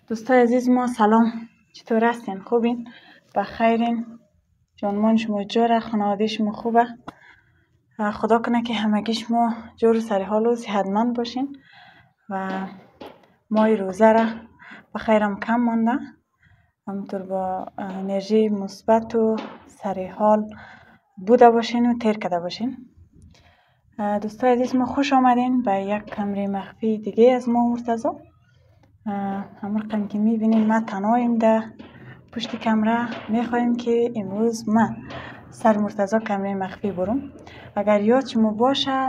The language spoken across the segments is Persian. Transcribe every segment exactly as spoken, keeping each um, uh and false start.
دوستای عزیز ما سلام، چطور هستین؟ خوبین؟ بخیرین؟ جانمان شما جوره؟ خانواده شما خوبه؟ خدا کنه که همگی شما جور سر حال و صحتمند باشین و ماه روزه را بخیرم کم مانده، همونطور با انرژی مثبت و سر حال بوده باشین و تیر کرده باشین. دوستای عزیز ما خوش آمدین به یک کمره مخفی دیگه از ما مرتضی. همرقم که میبینین ما تنهاییم در پشت کمره. میخوایم که امروز من سر مرتضی کمره مخفی برم. اگر یاد شما باشه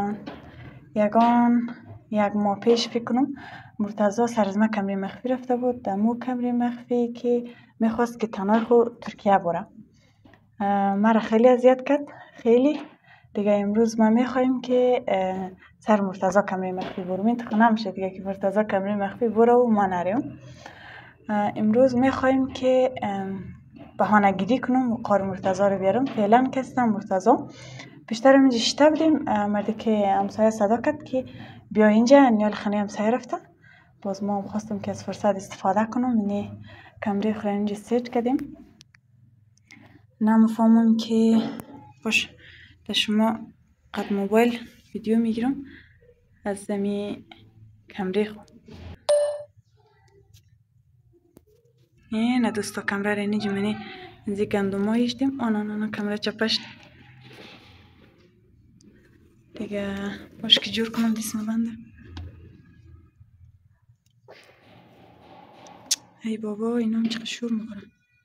یگان یک ماه پیش فکر کنم مرتضی سر از من کمره مخفی رفته بود، در مو کمره مخفی که میخواست که تنهای خود ترکیه بره. مرا خیلی اذیت کرد، خیلی دیگه. امروز ما میخوایم که سر مرتضی کمره مخفی برم. این تخنه نمیشه دیگه که مرتضی کمره مخفی بره و ما نریم. امروز میخوایم که بهانه گیری کنم و قار مرتضی رو بیارم. فعلا که هستم مرتضی بیشتر اینجا شته بودیم، مردی که همسایه صدا کرد که بیا اینجا، نیال خانه همسایه رفته. باز ما هم خواستم که از فرصت استفاده کنم، اینه کمره خود اینجا سیت کردیم. نمیفهمم که باش به شما قد موبایل ویدیو میگیرم از زمین کمره خود. نه دوستا کمره را اینجا منی اینجا گندم هایش دیم. آنا آنا کمره چپشت دیگه. باش که جور کنم دیسم بنده. ای بابا اینا هم چقدر شور میکنن.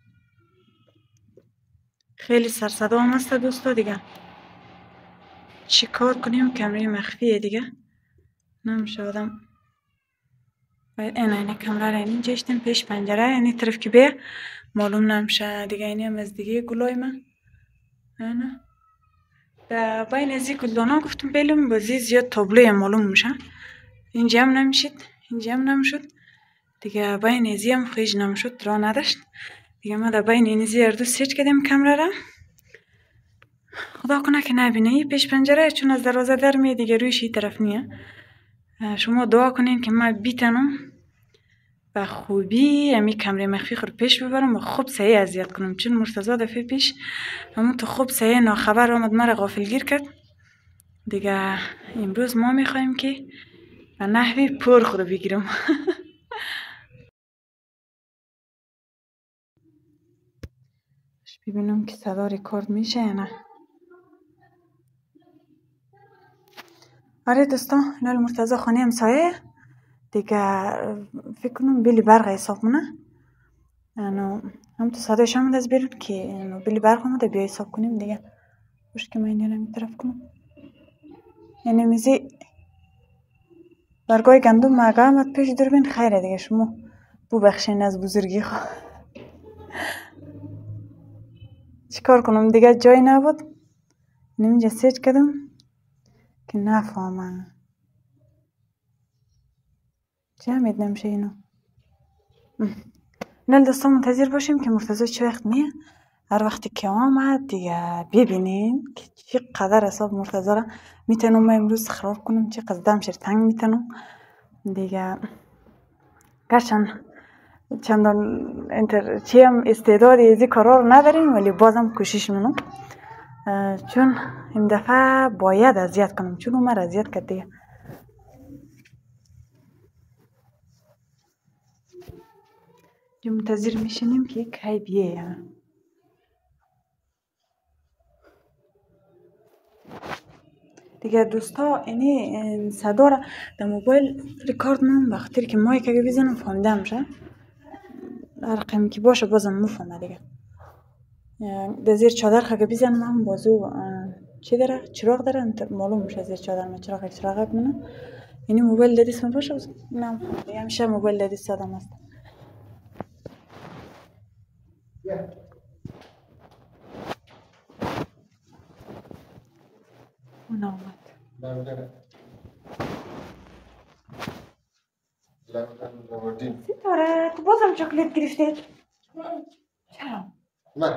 خیلی سرصدا هم هست دوستا دیگه. چی کار کنیم؟ کمره مخفیه دیگه، نمیشه آدم. باید این اینه کمره را اینجا اشتیم پیش پنجره، یعنی طرف که بیه معلوم نمیشه دیگه. اینی هم از دیگه گلای من نه در بین ازی گلدانا گفتم بیلم بازی زیاد تابلوی معلوم میشه. اینجا هم نمیشید، اینجا هم نمیشد دیگه. بین ازی هم خیج نمیشد، را نداشت دیگه. ما در بین اینزی هر دو سیچ کردیم کمره را. خدا کنه که نبینه ای پیش پنجره، چون از دروازه در میه دیگه، رویش این طرف نیه. شما دعا کنین که من بیتنم و خوبی امی کمره مخفی خود پیش ببرم و خوب صحیح اذیت کنم. چون مرتضی دفعه پیش همون تو خوب صحیح ناخبر آمد مرا غافلگیر کرد دیگه. امروز ما میخوایم که به نحوی پر خود بگیرم. ببینم که صدا ریکورد میشه یا نه. آره دوستان، اینال مرتضی خانه همسایه دیگه. فکر کنم بیلی برق حساب منه. اینو هم تو صدایش آمده از بیرون که اینو بیلی برق آمده، بیا حساب کنیم دیگه. باش که من اینو نمی طرف کنم. یعنی میزی برگای گندم مگه آمد پیش دوربین. خیره دیگه، شما بو بخشین از بزرگی خواه. چیکار کنم دیگه، جای نبود. نمیجا سیچ کردم که نفهمم چه همید نمیشه اینو. نل دوستان منتظر باشیم که مرتضی چه وقت میه. هر وقتی که آمد دیگه ببینیم که چی قدر حساب مرتضی را میتونم من امروز خراب کنم، چی قدم شر تنگ میتونم دیگه. گرچن چندان انتر چی هم استعدادی ازی کارا رو نداریم، ولی بازم کوشش منم، چون این دفعه باید اذیت کنم، چون اون مرا اذیت کرد دیگه. جو منتظر میشینیم که کی بیه. دیگه دوستا اینی صدا را در موبایل ریکارد من بخاطر که مایک اگه بزنم فهمیده میشه. رقمی که باشه بازم مفهمه دیگه. در زیر چادر خگه بزنم هم بازو چی داره؟ چراغ داره، معلوم میشه زیر چادر من چراغ چراغ کنم. اینی موبایل دادیست من باشه نه دیگه. همیشه موبایل دادیست آدم هست. اون آمد. ستاره تو بازم چاکلیت گرفتید؟ چرا؟ نه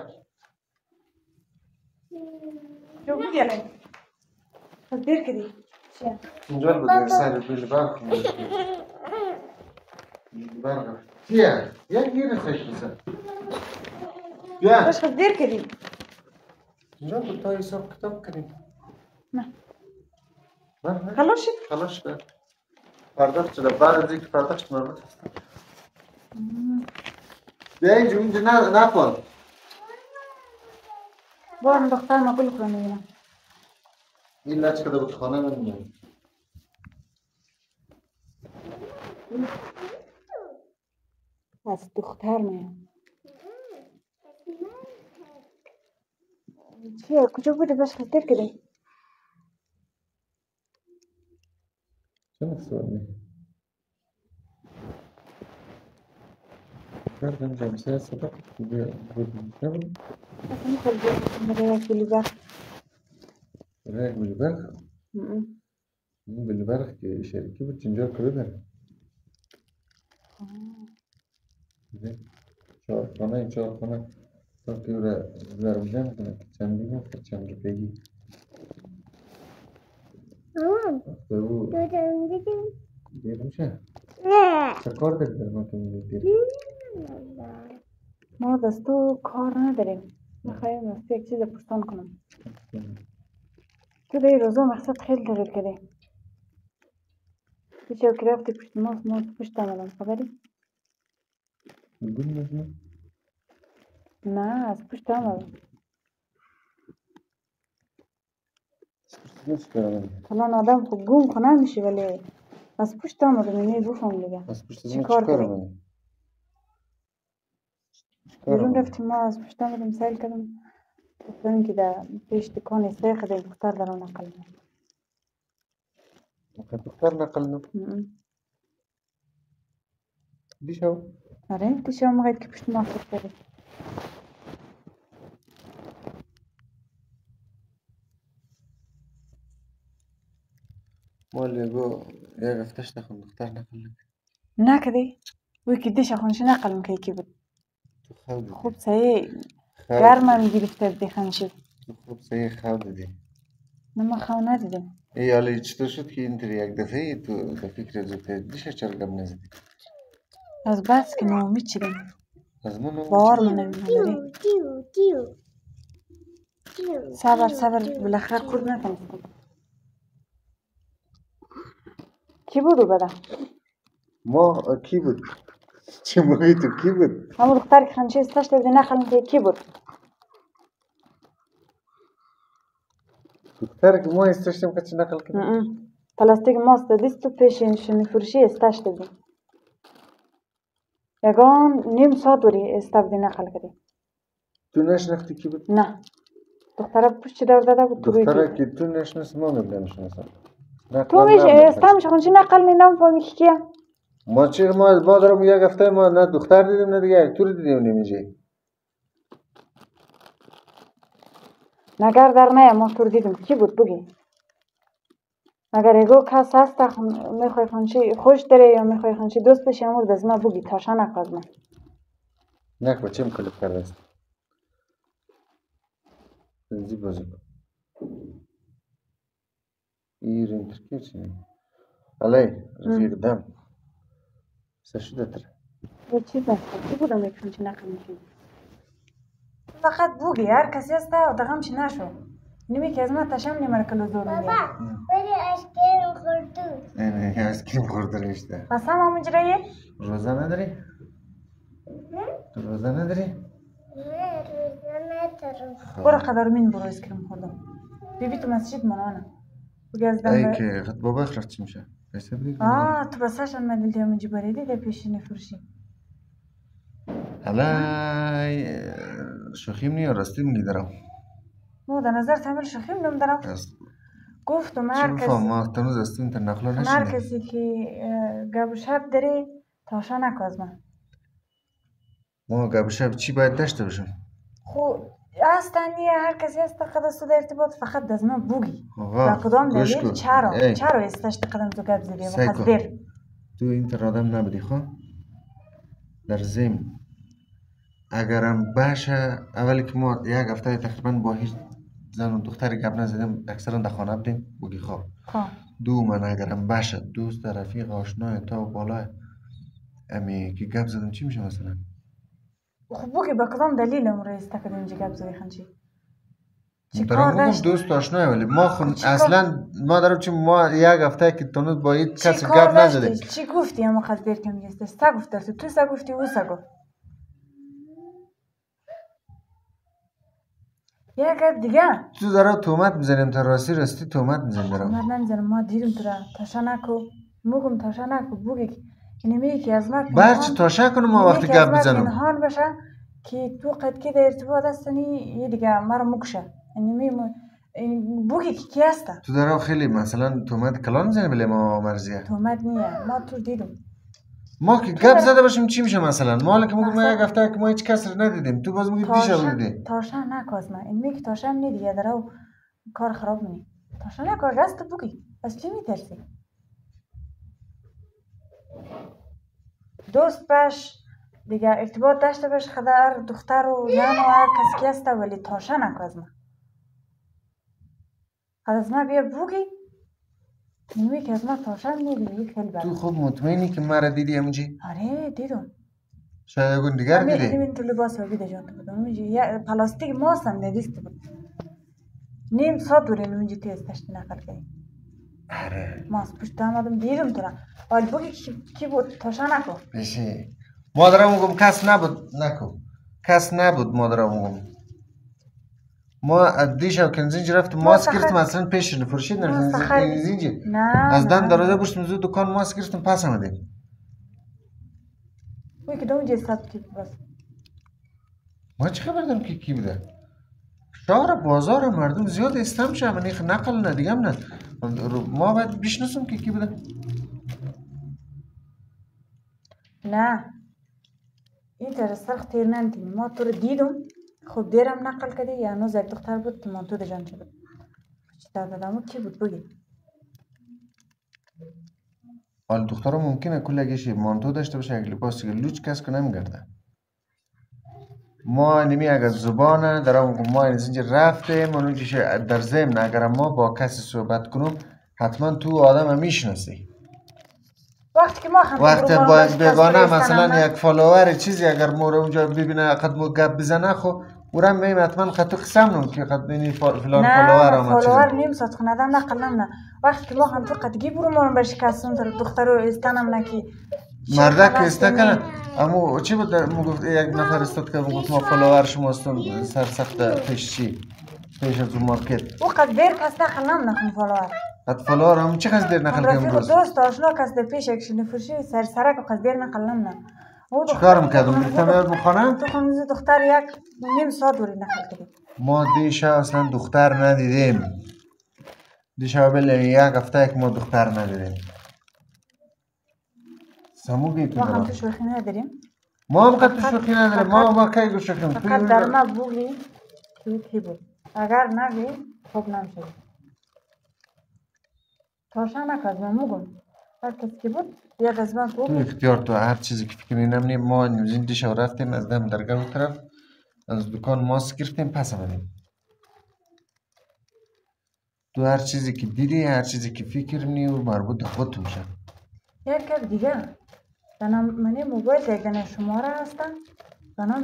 جو بگیرم از دیر کدی؟ چیه؟ اینجا رو در سر بیل برق برقه چیه؟ یک گیر خیش بسن بیا باش خب دیر کردیم اینجا تو تا حساب کتاب کنیم نه نه خلاص شد خلاص شد پرداخت شده بعد از اینکه پرداخت مربوط هستم بیا اینجا اینجا نه نپال بارم دختر ما گل کنه میبینم این لچ کده بود خانه نمیدونم از دختر میام چیه کجا بوده باش خب دیر کردیم چه نفسه کردم جمسه صدا بیا بودیم نبود اصلا میخواد بیاد برای یک بلی برخ برای یک بلیبرخ این بلیبرخ که شرکی بود چنجا کرده داره چهار خانه این چهار خانه تا که او را ضربیده میکنه که چندی میکنه چند روپیگی اختر او دیر میشه چه کار داری در من که میگه دیر ما دستو کار نداریم میخوایم از یک چیز پرسان کنم تو در این روزا مقصد خیلی دارید کده پیچه که رفتی پشت ماست ما پشت آمدم خبری؟ گل نشنه نه از پشت آمدم سپرسیگه چی کاره فلان آدم خب گوم کنه میشه ولی از پشت آمدم اینه بفهم دیگه از پشت چی زمین کار چی کاره داری؟ منی؟ بیرون رفتیم ما از پشت آمدم سیل کردم گفتم که در پیش دکان سه خده دختر در اون نقل میاد مخواه دختر نقل نو دیشو آره دیشه هم مغید که پشت ما خود کرده مال یکو یک هفتهش نخون دختر نقل نکن نکدی؟ وی که دیشه خونش نقل میکنی که بود تو خواب خوب دیدی سایه خواب گرمم گرفته دی خانشی تو خوب سه خواب دیدی نه ما خواه ندیدم ای حالا چطور شد که اینطور یک دفعه تو در فکر زده دیشه چرا گم نزدی از بس که ناامید شدیم از من باور نمون من نمیداری صبر صبر بالاخره خود نتونستم کی بودو بده؟ ما کی بود چه موقعی تو کی بود همون دختر که خانشی استاشت دی نقل میکنی کی بود؟ دختر که ما استشتیم که چی نقل کنیم پلاستیک ماست دیست تو پیشش میفروشی استاشت دی یگان نیم ساعت دوری استاب دی نقل کردی تو نشناختی کی بود نه دختره پشت دور داده بود تو روی دختره دید که تو نشناسی ما نمیشناسم تو میشه استامش خونشی نقل نیم فهمی که کیه ما چی ما ما دارم یک هفته ما نه دختر دیدیم نه دیگه یک طور دیدیم نمیجی نگر در نه ما تو دیدم کی بود بگی اگر ایگو کس هست میخوای خونشی خوش داره یا میخوای خونشی دوست بشی امور از ما بگی تاشا نکاز من نکو چه مکلف کرده است بنزی بازی کن ایرین ترکیه چی علی رفیق دم سشده تر یه چیز هست کی بودم یک خونشی نقل میشی فقط بگی هر کسی هست و دقم چی نشو نمی که از من تشم نماره کلو زور میگه بابا بری اشکریم خوردو اینه یه از کیم خورده رشته پس هم همون جرایه روزه نداری؟ تو روزه نداری؟ نه روزه ندارم برو قدر من برو اسکریم خوردم بیبی تو مسجد منانه بگی از دم ای بر... که خط بابا خرفت چی میشه؟ پیسه بدید آه تو بسش هم مدل دیام اینجا باریدی ده پیشی نفروشی حالا شوخیم نیا راستی میگی دارم مو در نظر تعمل شخیم نم دارم گفتم چی هر بفهم کسی ما تنوز استیم تر نقلا هر نشینه کسی که گب و شب داره تاشا نکاز من ما گب شب چی باید داشته باشم خو اصلا نیه هر کسی هست قدر سو در ارتباط فقط از من بگی آقا و کدام گوش دلیل کن. چرا ای. چرا استش قدم تو گب زدی و سعی خز کن. دیر تو این تر آدم نبودی خب در ضمن اگرم باشه اولی که ما یک هفته تقریبا با هیچ زن و دختری گپ نزدیم اکثرا در خانه بودیم بگی خواب خب دو من اگرم باشه دوست رفیق آشنای تا و بالای امی که گپ زدم چی میشه مثلا؟ خب بگی به کدام دلیل امروز استکد اینجا گپ زدی خنچی؟ چی دارم کار میگم داشتی؟ دوست آشنای ولی ما خون چی کار- اصلا ما دارم چی ما یک هفته که تونت با این چی کسی کار گپ نزده. داشتی؟ چی گفتی اما خود دیر کم گسته؟ سا گفته تو تو سا گفتی او سا گفت. یک گپ دیگه تو دارم تومت میزنیم تا راستی راستی تومت میزنیم دارم. من نمیزنم ما دیدم تو را تاشا نکو موگم تاشا نکو بگی که نمیگی که از ما بچه تاشا کنم ما وقتی گپ بزنم. پنهان باشه که تو قد که در ارتباط هستنی یه دیگه مرا مکشه نمی بگی که کی هسته؟ تو دارم خیلی مثلا تومت کلان میزنی بله ما مرزیه. تومت نیه ما تو دیدم ما که گپ زده باشیم چی میشه مثلا؟ ما حالا که میگم ما مثلا- یک هفته که ما هیچ کس رو ندیدیم تو باز میگی دیشب تاشا دیدی. تاشا نکاز من این میگه تاشا هم نیدیگه داره کار خراب منی تاشا نکاز راست بگی از چی میترسی؟ دوست باش دیگه ارتباط داشته باش خدر دختر و زن و هر کسی که هسته ولی تاشا نکاز من خد از من بیا بگی نمی که از من تاشا میدیگی خیلی بد تو خوب مطمئنی که مرا دیدی امجی؟ آره دیدم شاید اگون دیگر همین دیدی؟ همین تو لباس و بیده جان تو بودم اونجی یا پلاستیک ماست هم ندیست بود نیم ساعت دوری اونجی تو استشتی نقل کردی آره ماست پشت آمدم دیدم تو را ولی بگی کی, کی بود تاشا نکن بشه مادرم میگم کس نبود نکن کس نبود مادرم میگم ما دیشب که زنجی رفتم ماسک مستخر- گرفتم اصلا پیش نفرشید مستخر- زنجی نه از دم نه. دروازه پشتم زود دکان ماسک گرفتم پس آمدیم وی که دو جسد کی بود بس ما چه خبر دارم که کی بوده شهر بازار مردم زیاد استم شه من نیخ نقل نه دیگه نه ما باید بشناسم که کی بوده نه این طرح سرخ تیر نندیم ما تو رو دیدم خب دیرم نقل کردی یا هنوز یک دختر بود که مانتو ده جان شده چی دادمو کی بود بگی حال دخترها ممکنه کلگیش مانتو داشته باشه یک لباس که لوچ کس که نمیگرده ما نمی اگر زبانه درام ما این زنجیر رفته منو در ضمن اگر ما با کسی صحبت کنم حتما تو آدم میشناسی وقتی که ما هم وقتی با بگانه مثلا یک فالوور چیزی اگر مورا اونجا ببینه قد مو گپ بزنه خب اورم میم حتما خط تو قسم نم که قد بینی فلان فالوور نه آمد فالوور نیم ساعت خندم نقلم نه وقتی که ما هم تو قدگی برو ما بهش کسون تر دختر رو استنم نکی مردک استا کنه اما چی بود مو گفت یک نفر استاد که گفت ما فالوور شما هستم سر سخت پیش چی پیش از مارکت او قد دیر کس نقلم نخون فالوور قد فالوور هم چی قصد دیر نقل کنم رفیق دوست آشنا کس ده پیش یک نفرشی سر سرک قد دیر نقلم نه چیکار میکردم گفتم بیاد بخانه تو خونز دختر یک نیم ساعت دوری نقل کردی ما دیشب اصلا دختر ندیدیم دیشب بله یک هفته که ما دختر ندیدیم سموگی تو ما هم دارم تو شوخی نداریم ما هم قد تو شوخی نداریم ما ما کی گو شوخیم فقط در ما بوگی که کی بود اگر نگی خوب نمیشه تاشا نکرد من موگم هر کسی که بود یک از من تو بوگی اختیار تو هر چیزی که فکر نمونیم ما نیمزین دیشب رفتیم از دم درگاه طرف از دکان ماسک گرفتیم پس آمدیم تو هر چیزی که دیدی هر چیزی که فکر نی و مربوط به خودت میشه یک کار دیگه دنم منی موبایل یک دنه شماره هستن دنم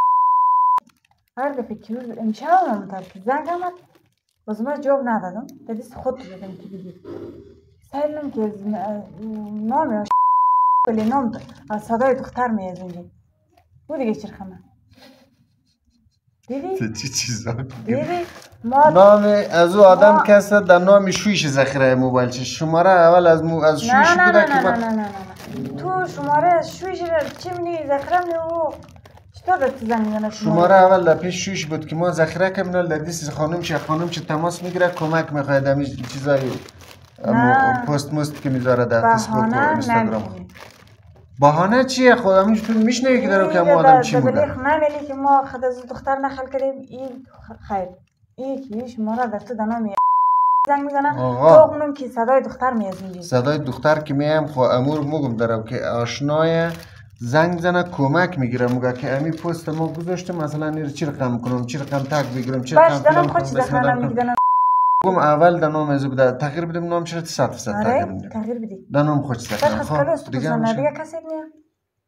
هر دفعه که روز امشب هم که زنگ آمد باز ما جواب ندادم دادیست خود دادم که بگی سهلم که از نام یا ولی نام از صدای دختر میازونجی او دیگه چرخمه دیدی؟ چه چیزا دیدی؟ ما نام از او آدم ما... کس در نام شویش ذخیره موبایل چه شماره اول از مو... از شویش نه نه بوده نه که نه با... نه نه نه نه تو شماره از شویش چی منی ذخیره می او چطور دست زنگ میزنه شماره اول در پیش شویش بود که ما ذخیره کردیم در دیس خانم چه خانم چه تماس میگیره کمک میخواد امی چیزای پست مست که میذاره در فیسبوک و اینستاگرام بهانه چیه خود همین تو میشنوی که درو که ما آدم چی میگه نمیلی که ما خود از دختر نخل کردیم این خیر این که شماره در تو دنامی زنگ میزنه تو اونم که صدای دختر میازونجی صدای دختر که میم خو امور مگم درو که آشنای زنگ زنه کمک میگیره میگه که امی پست ما گذاشته مثلا این چی رقم کنم چی رقم تگ بگیرم چی رقم فلان کنم باش دنم خود میگدنم گم اول دنام از بده تغییر بدیم نام چرا صد درصد تغییر میدیم تغییر بدی دنام خوش سکن خب دیگه دیگه کسی نمیاد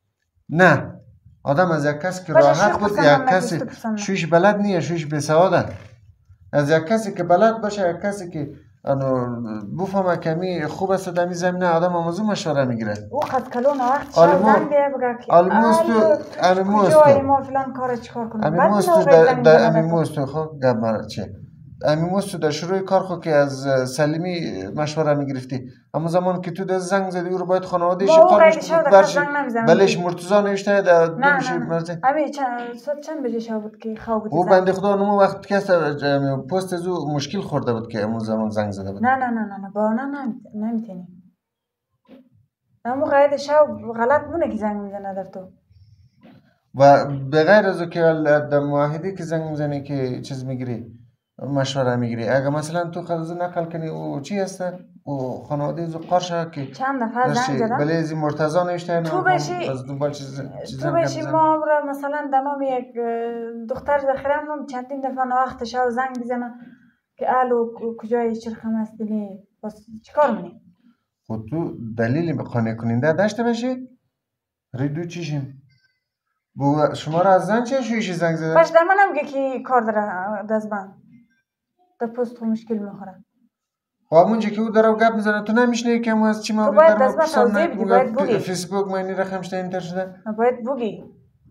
نه آدم از یک کسی که باشه، راحت شوخ بود بسم یک هم کسی نگیست بسم. شویش بلد نیه شویش بسواده از یک کسی که بلد باشه یک کسی که انو بفهمه کمی خوب است در این زمینه آدم موضوع مشوره میگیره او قد کلون وقت شب آلمو- زنگ بیه بگه که آلموستو- الو تو آلموستو. کجایی ما فلان کار چیکار کنیم امی بعد موستو نو در زنگ در میزنه امی تو. موستو خب گپ مرا چه امی موستو در شروع کار خود که از سلیمی مشوره میگرفتی اما زمان که تو در زنگ زدی او رو باید خانواده ما او قارش قید شب بود در برش زنگ نمیزنم بلش که. مرتضا نوشته در نه دومش نه نه مرزه امی چند صد چند بجه شب بود که خواب بودی او زنگ. بنده خدا نمو وقت که است پست از او مشکل خورده بود که امون زمان زنگ زده بود نه نه نه نه نه با نه نمیتونی اما قید شب غلط مونه که زنگ میزنه در تو و به غیر از او که در معاهده که زنگ میزنی که چیز میگیری مشوره میگیری اگه مثلا تو خلوز نقل کنی او چی هست او خانواده از قارشه که چند دفعه زنگ زدم بله از مرتضا نوشته تو بشی از دنبال چیز چیز تو بشی ما را مثلا دمام یک دختر ذخیرم هم چندین دفعه وقت شب زنگ بزنه که الو کجای چرخم هستی بس چیکار منی خود تو دلیل قانع کننده داشته باشی ریدو چیشیم بو شما را از زن چه شویش زنگ زده باش در من نمیگه که کار داره دزبان در پست خو مشکل میخوره خب اونجا که او داره گپ میزنه تو نمیشنی که ما از چی ما باید در دزبان توضیح بدی باید بگی فیسبوک ما این رقم شده اینتر شده باید بگی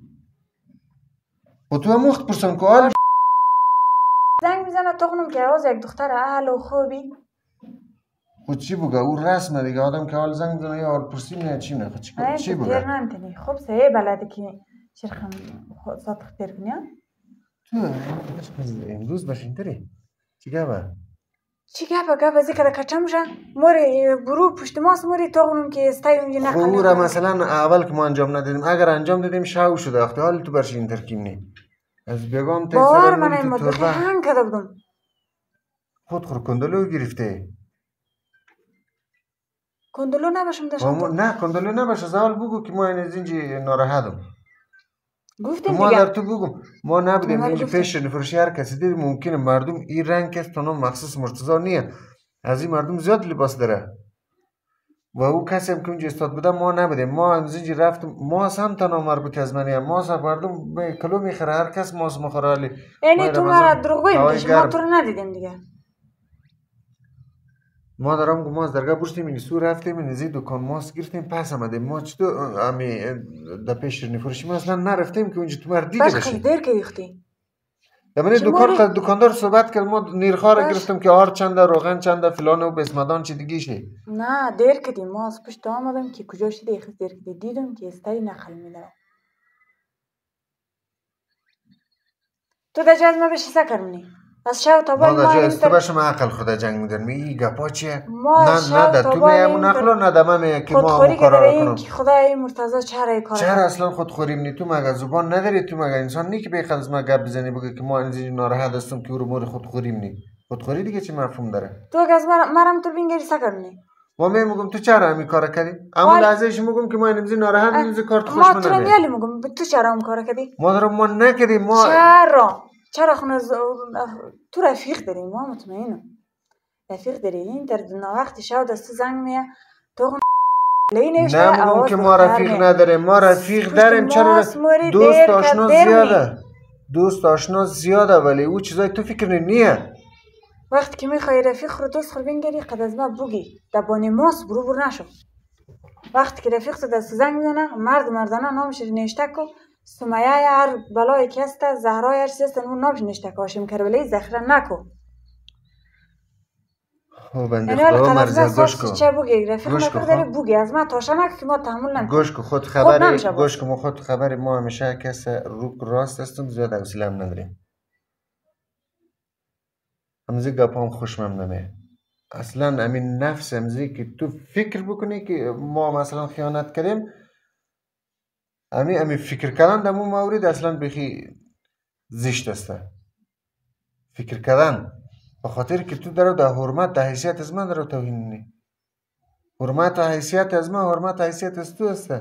و تو هم مخت پرسن که آل زنگ میزنه تو خونم که آواز یک دختر الو خوبی خود چی بگه او رسمه دیگه آدم که حال زنگ زنه یا حال پرسی نه چی نه خود چی, چی بگه دیر نمیتونی خب سه بلده که چرخم صادق تیر کنی تو امروز باشین تری چی گفه چی گفه گفه ذکر کچم شن موری برو پشت ماست موری تو خونم که استای اونجا نقل او را مثلا اول که ما انجام ندیدیم اگر انجام دادیم شاو شده وقتی حال تو برش این ترکیم نی از بیگام تا باور من این مدبخی هنگ کده بودم خود خور کندلو گرفته کندلو نباشم داشتم نه کندلو نباشه زوال بگو که ما این از اینجا ناراحتم گفتیم ما دیگه در تو بگم ما نبودیم اینجا پیش نفروشی هر کسی دید ممکنه مردم این رنگ است تنها مخصوص مرتضی نیه از این مردم زیاد لباس داره و او کسی هم که اونجا استاد بودم ما نبودیم ما از اینجا رفتم ما هم تنها مربوط از منیم ما سر مردم به کلو میخره هر کس ماس مخوره علی یعنی تو ما دروغ بگیم ما تو رو ندیدیم دیگه ما دارم گم ماست درگاه برشتیم این سو رفتیم این زی دکان ماست گرفتیم پس آمدیم ما چطور امی در پیش نفروشی ما اصلا نرفتیم که اونجا تو مرد دیده باشی باشی باش دیر که ریختی یعنی دکان دکاندار صحبت کرد ما نیرخواه را گرفتم که آر چنده روغن چنده فلان و بسمدان چی دیگه شه نه دیر کردیم ما از پشت آمدم که کجا شده ایخ دیر کردیم دیدم که استای نخل میدارم تو در جاز ما بشی سکر منی از شو تا ما در جاز تو باشم عقل خدا جنگ میدن می ای گپا چیه نه نه در تو میامون نخلو نه در من میگه که ما مقرار کنم خدای مرتضی چرا کار چرا اصلا خودخوریم نی تو مگه زبان نداری تو مگه انسان نی که بخواد از ما گپ بزنی بگه که ما اینجوری ناراحت هستم که رو مور خودخوریم نی خودخوری دیگه چی مفهوم داره تو از مرم تو بینگری سکر منی ما میگم تو چرا همین کارو کردی اما لحظهش میگم که ما اینجوری ناراحت نیست کارت خوش منه ما تو میالی میگم تو چرا اون کارو کردی ما دارم ما نکردیم ما چرا چرا خونه ز... تو رفیق داری ما مطمئنم رفیق داری این در دنا وقت شو دست زنگ میه تو خونه نه میگم که ما رفیق نداریم ما رفیق داریم چرا دوست آشنا زیاده دوست آشنا زیاده ولی او چیزای تو فکر نیه وقتی که میخوای رفیق رو دوست خو بینگری قد از ما بگی دبانی ماس برو برو نشو وقتی که رفیق تو دست زنگ میزنه مرد مردانه نامش نوشته کو سمیه هر بلایی که هست زهرای هر چیز هست اون نامش نوشته کو هاشم کربلایی ذخیره نکو او بنده خدا مرزه گوش کو چه بگی رفیق نکو داری بگی از ما تاشا نکو که ما تحمل نمیکنیم گوش کو خود خبری گوش کو خود خبری ما همیشه کس رو راست هستم زیاد حوصله هم نداریم همزی گپام خوشم نمیاد اصلا همین نفس همزی که تو فکر بکنی که ما مثلا خیانت کردیم همین همین فکر کردن در مون مورد اصلا بخی زشت است فکر کردن به خاطر که تو در در حرمت در حیثیت از من در توهین نی حرمت و حیثیت از من حرمت و حیثیت از تو است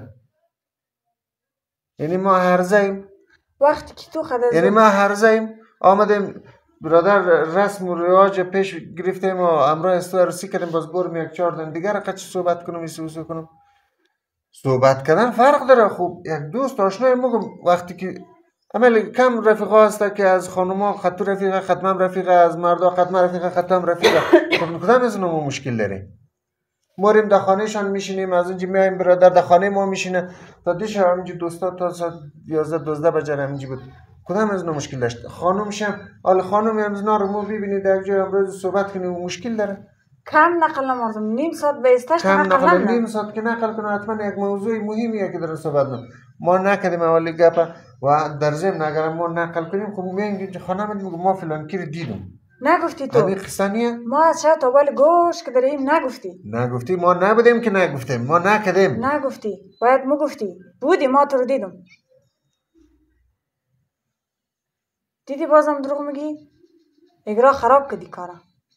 یعنی ما هرزیم وقتی که تو خدا یعنی ما هرزیم آمدیم برادر رسم و رواج پیش گرفتیم و امرای استو عروسی کردیم باز برم یک چهار دن دیگر قچ صحبت کنم ایسو ایسو کنم صحبت کردن فرق داره. خوب یک دوست آشنای مگم وقتی که عمل کم رفیقا هسته که از خانوما خط رفیقه ختمم رفیقه، از مردا ختم رفیقه ختم رفیقه. کدام از اونها مشکل داره؟ ما ریم در خانهشان میشینیم، از اینجا میایم برادر در خانه ما میشینه تا دیش همینجا دوستا تا ساعت یازده دوازده بجه همینجا بود. کدام از اونها مشکل داشت؟ خانومش هم حال خانومی هم زنا رو ما ببینید در جای امروز صحبت کنیم و مشکل داره. کم نقل نمازم نیم ساعت به استش کم نقل نقل نم نیم ساعت که نقل کنه حتما یک موضوع مهمیه که در صحبت نم ما نکردیم اولی گپ و در ضمن اگر ما نقل کنیم خب میگیم خانم میگه ما فلان کی رو دیدم. نگفتی تو؟ همین قصه نیه؟ ما از شاید تا بال گوش که داریم نگفتی. نگفتی؟ ما نبودیم که نگفتیم، ما نکردیم. نگفتی، باید مگفتی. بودی ما تو رو دیدم. دیدی بازم دروغ میگی؟ اگرا خراب کردی کارا.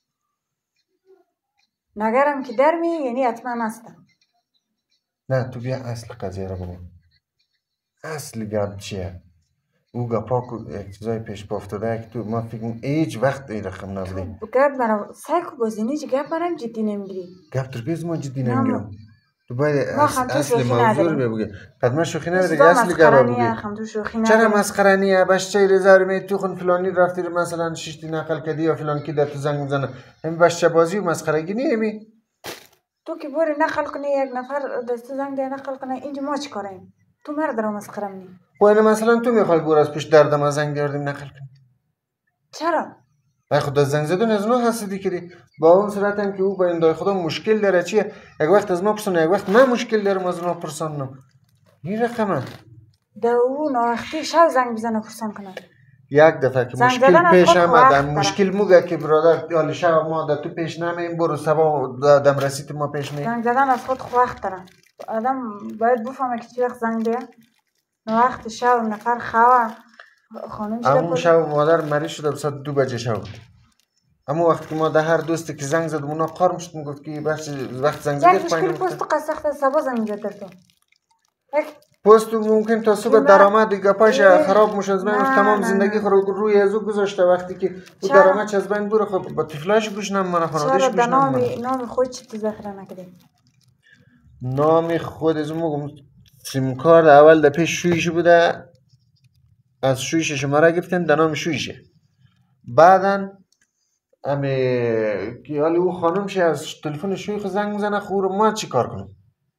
نگرم که در می یعنی حتما هستم. نه تو بیا اصل قضیه رو بگو. اصل گپ چیه؟ او گپا کو یک چیزای پیش پا افتاده که تو ما فکر هیچ وقت این رقم نبودیم. گپ برام سعی کو بازینی چه گپ برام جدی نمیگیری. گپ تو بیز ما جدی نمیگیرم. تو باید اصل, اصل موضوع رو بگی. قد ما شوخی نداری اصل گپ بگی. چرا مسخره نیه؟ باش چه رزار می تو خون فلانی رفتی مثلا شش نقل کردی یا فلان کی در تو زنگ میزنه. همین باش چه بازی و مسخرگی نیمی؟ تو که بوری نقل کنی یک نفر دست زنگ ده نقل کنه اینجا ما چی کاریم؟ تو مرد رو مسخره می. خب مثلا تو میخوای بور از پیش دردم از زنگ گردیم نقل کنی. چرا؟ ای خدا زنگ زدن از نو حسدی کردی. با اون صورت هم که او با اندای خدا مشکل داره چیه؟ یک وقت از ما پرسونه یک وقت من مشکل دارم از اونها پرسانم. این رقمه. ده اون وقتی شو زنگ بزنه پرسان کنه. یک دفعه که مشکل پیش آمد مشکل موگه که برادر حال شب ما در تو پیش نمیم برو سبا دم رسید ما پیش می. زنگ زدن از خود خو وقت داره. آدم باید بفهمه که چی وقت زنگ ده. نه وقت شب نفر خواه خانم شده. همون شب مادر مریض شده بساعت دو بجه شب. اما وقتی که ما ده هر دوستی که زنگ زد اونا قار میشد میگفت که بس وقت زنگ زد یک مشکل پست قسخت سبا زنگ زد در تو. پست ممکن تا صبح درآمد دیگه پاش خراب میشه از من تمام زندگی خراب روی ازو گذاشته وقتی که او درآمد از بین بره خب با طفلاش گوش نم من خانواده‌اش گوش نم. نام نام خود چی تو ذخیره نکردی؟ نام خود از میگم سیم کارت اول در پیش شویش بوده از شویش شماره گرفتیم در نام شویشه بعدن امی که حالی او خانم شه از تلفن شویخ زنگ میزنه خور ما چی کار کنم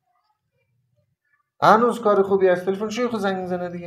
هنوز کار خوبی از تلفن شویخ زنگ میزنه دیگه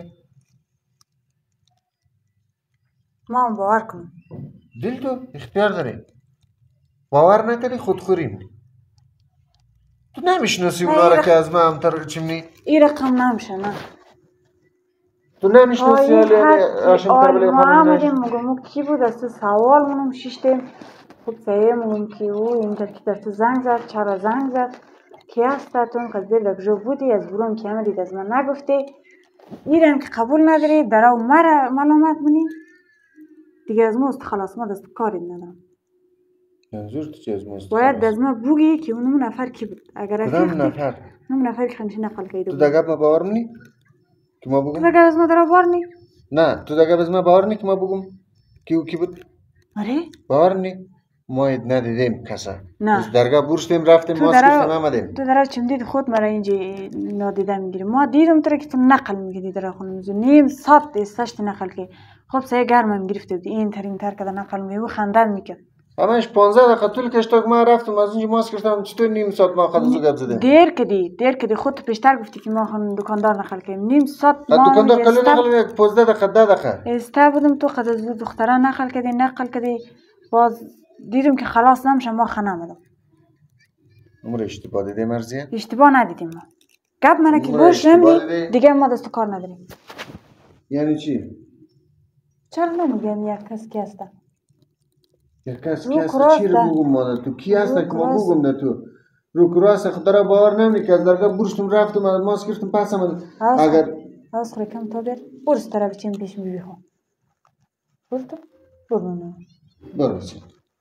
ما هم باور کنم دل تو اختیار داری باور نکردی خودخوریم تو نمیشناسی اونا را که از من همتر چیمنی این رقم نمیشه نه تو نمیشناسی حالی آشم تربلی ما آمدیم مگم کی بود از تو سوال منم شیشتیم خب سایه مگم کی او اینجا که در تو زنگ زد چرا زنگ زد کی هست تو این قضیه لگجو بودی از برون که آمدید از من نگفتی ایرم که قبول نداری در او مرا ملامت بونی دیگه از ما است خلاص ما دست کاری ندارم منظور تو چی از ما است باید از ما بگی که اون نفر کی بود اگر کدام نفر اون نفر که خمشه نقل کردی تو دگه ما باور منی که ما بگم تو دگه از ما در باور نی نه تو دگه از ما باور نی که ما بگم کی کی بود آره باور نی ما ندیدیم کسا نه درگاه برشتیم رفتیم ماسک گفتیم آمدیم تو درا چم دید خود مرا اینجا نادیده میگیری ما دیدم تو که تو نقل میگیری در خونم نیم ساعت استشت نقل که خب سه گرمم گرفته بود این ترین تر کده نقل میگو خندن میکرد همش پانزده دقیقه طول کشید تا ما رفتم از اونجا ماسک گرفتم چطور نیم ساعت ما خود زو گپ زدیم دیر کدی دیر کدی خود پیشتر گفتی که ما خون دکاندار نقل کردیم نیم ساعت ما دکاندار کلو نقل یک پانزده دقیقه ده دقیقه استا بودم تو قد از دخترا نقل کردی نقل کردی باز دیدم که خلاص نمیشه ما خانه آمدم عمر اشتباه دیدی مرزیه اشتباه ندیدیم ما گپ منه که گوش نمیدی دیگه ما دست کار نداریم یعنی چی چرا نمیگم یک کس کی هسته یک کس کی هسته چی رو بگم ما تو کی هسته که ما بگم ده تو رو کراس خدا باور نمی که از درگاه برشتم رفتم از ماسک گرفتم پس آمد اگر از خوری کم تا بر برس طرف چیم پیش می بیخوام برتو برونو برسید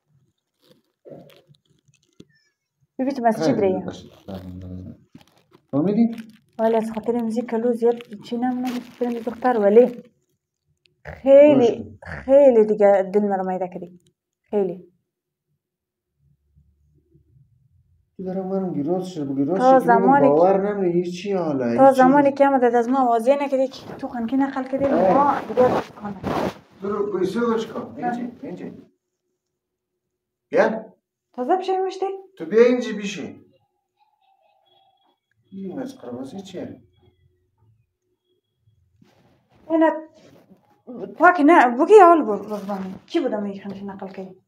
ببیت مسجد ریم فهمیدی؟ ولی از خاطر موزیک کلو زیاد چی نمونه بریم دختر ولی خیلی خیلی دیگه دل مرا میده کردی خیلی برای من گیراز شد گیراز تا شد که زمانی باور نمیده هیچ چی حالا تا زمانی که آمده از ما واضح نکرده که تو خانکی نقل کردی ما دیگر کنه برو بیسو گوش کن اینجا اینجا بیا تازه بشه میشتی؟ تو بیا اینجا بیشی این مسخره بازی چیه؟ اینا پاک نه بگی اول بزنم کی بودم این خانش نقل کردی؟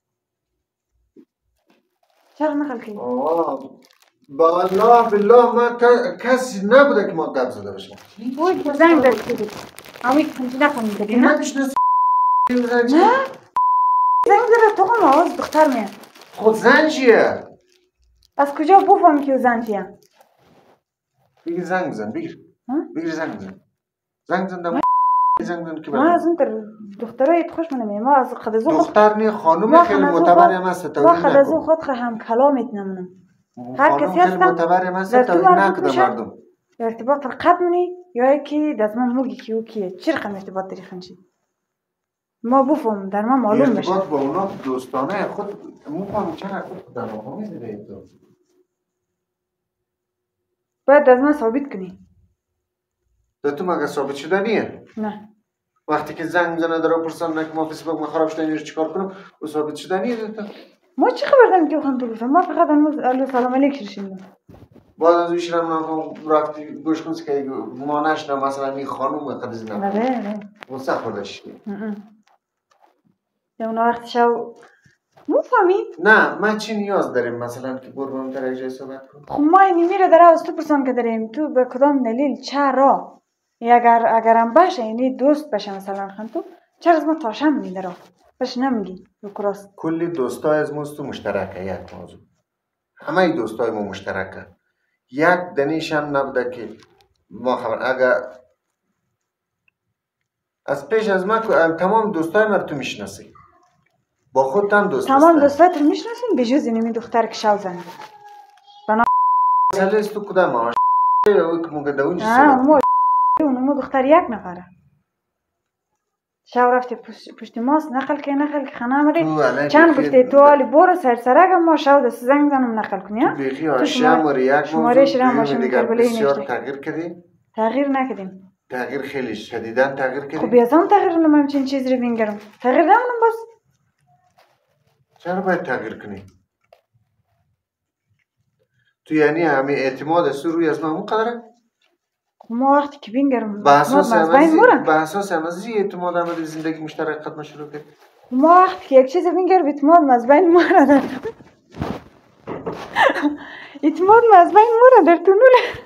چرا نقل کردی؟ آه با الله بالله ما کسی نبوده که ما قبض زده باشم وای که زنگ داری کردی امی خانش نقل میکردی نه؟ نمیشنه نه؟ زنگ داره تو هم آواز دختر میاد خود زن چیه؟ از کجا بفهم که زن چیه؟ بگیر زنگ بزن بگیر بگیر زنگ بزن زنگ بزن دم زنگ بزن که ما از اون در دخترای خوش منم ما از خود از خود دختر نی خانم خیلی معتبری هم هست ما خود از خود هم کلامت نمونم هر کسی خیلی معتبری هم هست تا نکده مردم ارتباط رقب منی یا یکی دزمان موگی که او کیه چی رقم ارتباط داری خنشی ما بفهم در ما معلوم بشه ارتباط با اونا دوستانه خود مفهم چقدر خود در واقع میزده تو باید از من ثابت کنی در تو مگه ثابت شده نیه؟ نه وقتی که زنگ میزنه در پرسان نک ما فیسبوک ما خراب شده اینو چیکار کنم و ثابت شده نیه تو ما چی خبر داریم که خون تو گفتم ما فقط الو سلام علیک شدیم بعد از اون شیرم نام رفتی گوش کنی که ما نشنم مثلا این خانم قدیز نکنم نه نه غصه خوردش یا اونا وقت شو مفهمی؟ نه من چی نیاز داریم مثلا که برو در یک جای صحبت کنم خب ما اینی میره در از تو پرسان که داریم تو به کدام دلیل چرا اگر اگرم باشه اینی دوست باشه مثلا خان تو چرا از ما تاشم میده را باش نمیگی بکراست کلی دوستای از ماست مشترکه یک موضوع همه دوستای ما مشترکه یک دنیش هم نبوده که ما خبر اگر از پیش از ما تمام دوستای ما تو میشناسی با خودت هم دوست تمام دوستای تو میشناسین به جز اینمی دختر که شاو زنده بنا مثلا تو کدام ما او که مگه دونج نه ما اونمو دختر یک نفره شاو رفتی پشت ماست نقل که نقل که خانه امری چند گفته تو حالی برو سر سرگم ما شاو دست زنگ زنم نقل کنی تو بیخی هاشم و یک موضوع دویم دیگر بسیار تغییر کردی؟ تغییر نکردیم تغییر خیلی شدیدن تغییر کردی؟ خب بیازم تغییر نمیم چین چیز رو بینگرم تغییر نمونم باز چرا باید تغییر کنی؟ تو یعنی همه اعتماد سو روی از ما همون قدره؟ ما وقتی که بینگرم به اساس همازی اعتماد همه زندگی مشترک قدم شروع کرد ما وقتی که یک چیز بینگر اعتماد مزبین مورا در اعتماد مزبین مورا در تونوله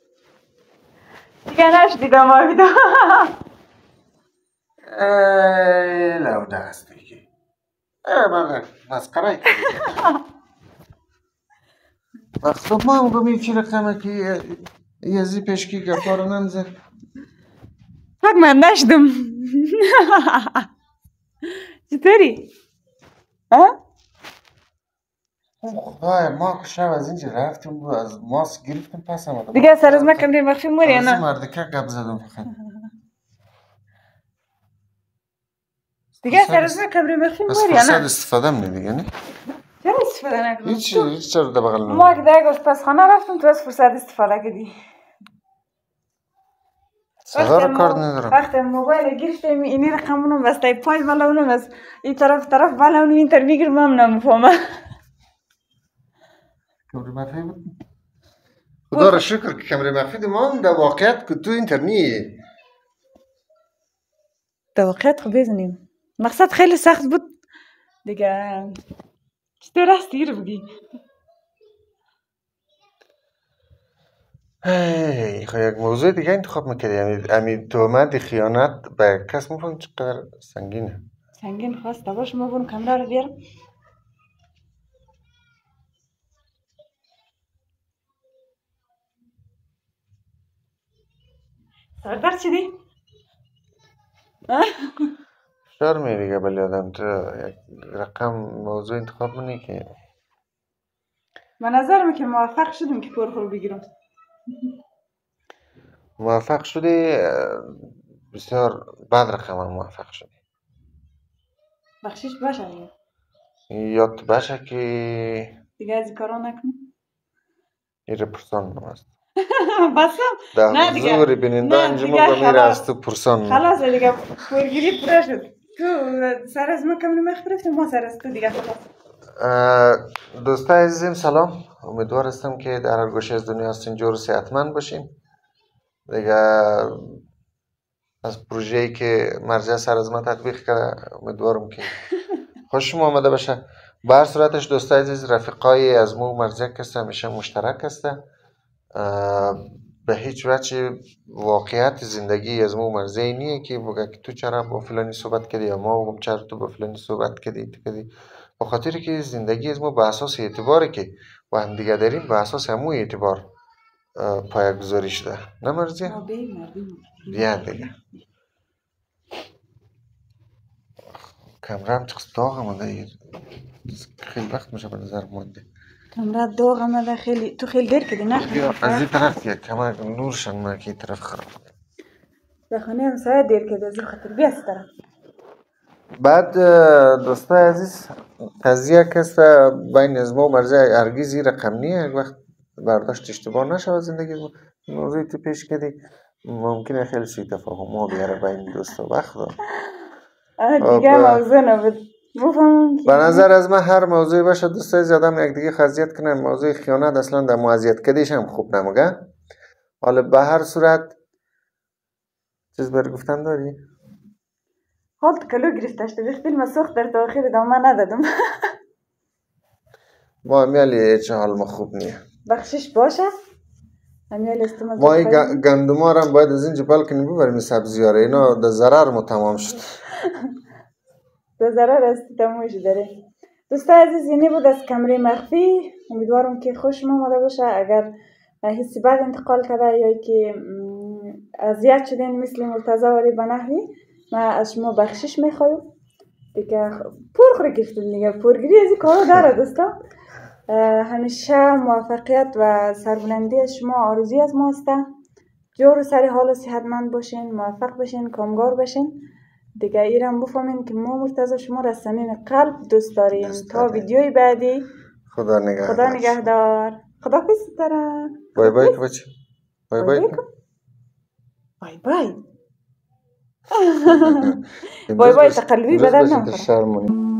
دیگه نش دیدم آویدم ای لو دست دیگه ای من مسخره کنی وقتی ما هم بمی چی رقمه که یه زی پشکی گفتا رو نمزه فکر من نشدم چطوری؟ ها؟ خدای ما شب از اینجا رفتیم از ماسک گرفتیم پس هم دیگه سر از مکم دیم مخفی موری از نه؟ مردکه گب زدم فقط دیگه سر از مکم دیم مخفی موری نه؟ از فرصت استفاده منی دیگه نه؟ چرا استفاده نکنم؟ هیچ هیچ چرا در بغل نمید ما که دیگه آشپزخانه رفتم تو از فرصت استفاده کردی سغر کار ندارم وقتی موبایل گرفتم اینی رقمونم بسته پای بلونم از این طرف طرف بلونم این طرف بگیرم هم نمیفهمم کمری مخفی بود خدا را شکر که کمری مخفی دی ما در واقعیت که تو اینترنیه در واقعیت خب بزنیم مقصد خیلی سخت بود دیگه چطور است دیگه بگی هی خب یک موضوع دیگه انتخاب میکردی امی تهمت خیانت به کس میفهم چقدر سنگینه سنگین خواسته باش ما برم کمره رو بیارم سردر چی دی؟ فشار میریگه بلی آدم تو یک رقم موضوع انتخاب منی که من نظرم که موفق شدم که پرخور رو بگیرم موفق شدی بسیار بد رقم موفق شدی بخشش باشه دیگه یاد باشه که دیگه از کارا نکنم ایره پرسان نام است. بسم در نه دیگه حضور بیننده نه انجمن دیگه بمیر خلاص است و پرسان نام. خلاص دیگه پرگیری پره شد. تو سر از ما کمی مخ برفت ما سر از تو دیگه خلاص. دوستای عزیزم سلام، امیدوار هستم که در هر گوشه از دنیا هستین جور و صحتمند باشین. دیگه از پروژه‌ای که مرجع سر از ما تطبیق کرده امیدوارم که خوشم آمده باشه. به هر صورتش دوستای عزیز رفیقای از مو مرجع کسته همیشه مشترک هسته. به هیچ وجه واقعیت زندگی از مو مرجع نیه که بگه که تو چرا با فلانی صحبت کردی یا ما بگم چرا تو با فلانی صحبت کردی تو کردی. به خاطر که زندگی از ما به اساس اعتباری که با هم دیگه داریم به اساس همو اعتبار پایه‌گذاری شده. نه مرجع؟ بیان دیگه کمرم چقدر داغ آمده، خیلی وقت میشه به نظر مونده. کمرت داغ آمده خیلی. تو خیلی دیر کردی نه؟ بیا از این طرف که کمر نورشن ما که این طرف خراب به خانه همسایه دیر کرده از این خاطر بیا از طرف. بعد دوستای عزیز قضیه کست بین از ما و مرجع هرگز این رقم نیه. یک وقت برداشت اشتباه نشه زندگی ما موضوعی تو پیش کردی ممکنه خیلی سوی تفاهم ما بیاره بین دوست و وقت دیگه موضوع نبود. به نظر از من هر موضوعی باشه دوستای زیادم یک دیگه خاصیت کنن. موضوع خیانت اصلا در معذیت کدیش هم خوب نمگه. حالا به هر صورت چیز بر گفتن داری؟ حال کلو گرفتش تو بیخ فیلم سخت در تاخیر دامه ندادم. ما امیالی چه حال ما خوب نیه بخشش باشه امیالی استماع ما این گندما رو باید از این جبال کنیم ببریم سبزی ها رو. اینا در ضرر ما تمام شد. در ضرر است تمام شد داره. دوستای عزیز اینی بود از کمره مخفی. امیدوارم که خوشم آمده باشه. اگر حسی بد انتقال کرده یا که اذیت شدین مثل مرتضی ولی به نحوی ما از شما بخشش میخوایم دیگه. پر خوری گفتم دیگه پرگیری از این کارا داره دوستا. همیشه موفقیت و سربلندی از شما آرزوی از ما هسته. جور و سری حال و صحتمند باشین، موفق باشین، کامگار باشین دیگه. ایرم بفهمین که ما مرتضی شما را از صمیم قلب دوست داریم. تا ویدیوی بعدی خدا نگهدار. خدا نگهدار. خدا پیش داره. بای بای که بچه. بای بای بای بای بای بای تقلبی بدن نمیخوره.